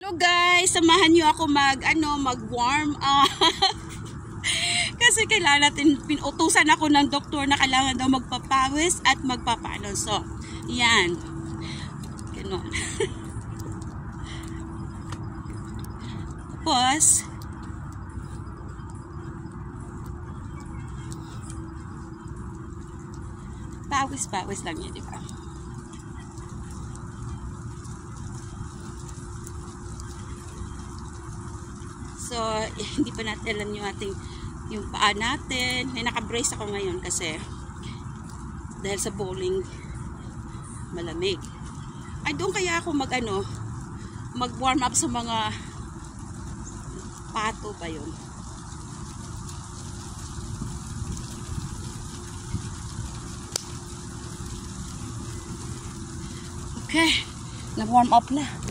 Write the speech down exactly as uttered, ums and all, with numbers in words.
Hello guys, samahan niyo ako mag ano, mag-warm up. Kasi kailangan natin, pinutusan ako ng doktor na kailangan daw magpapawis at magpapano. So, yan. Ganon. Tapos, pawis-pawis lang yun, di ba? So, eh, hindi pa natin alam yung ating yung paa natin. May naka-brace ako ngayon kasi dahil sa bowling malamig. Ay, doon kaya ako mag ano, mag-warm up sa mga pato ba yun? Okay, nag-warm up na.